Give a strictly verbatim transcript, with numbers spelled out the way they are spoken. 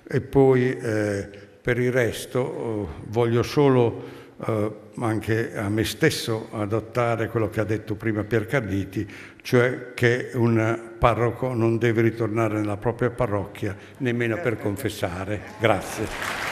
E poi eh, per il resto eh, voglio solo eh, anche a me stesso adottare quello che ha detto prima Piercarliti, cioè che un parroco non deve ritornare nella propria parrocchia nemmeno per confessare. Grazie.